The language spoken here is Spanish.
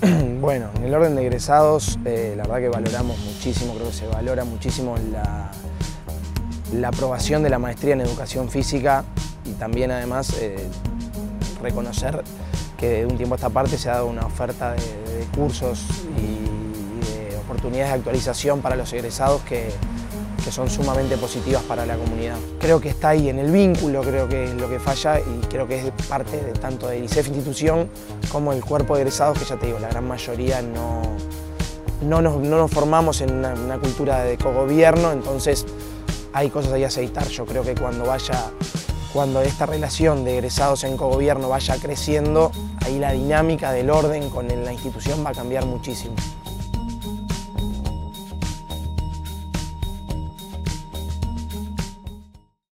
Bueno, en el orden de egresados, la verdad que valoramos muchísimo, creo que se valora muchísimo la aprobación de la maestría en educación física y también además reconocer que de un tiempo a esta parte se ha dado una oferta de cursos y de oportunidades de actualización para los egresados que son sumamente positivas para la comunidad. Creo que está ahí en el vínculo, creo que es lo que falla y creo que es parte de tanto del ISEF institución como el cuerpo de egresados, que ya te digo, la gran mayoría no nos formamos en una cultura de cogobierno, entonces hay cosas ahí a aceitar. Yo creo que cuando esta relación de egresados en cogobierno vaya creciendo, ahí la dinámica del orden con la institución va a cambiar muchísimo.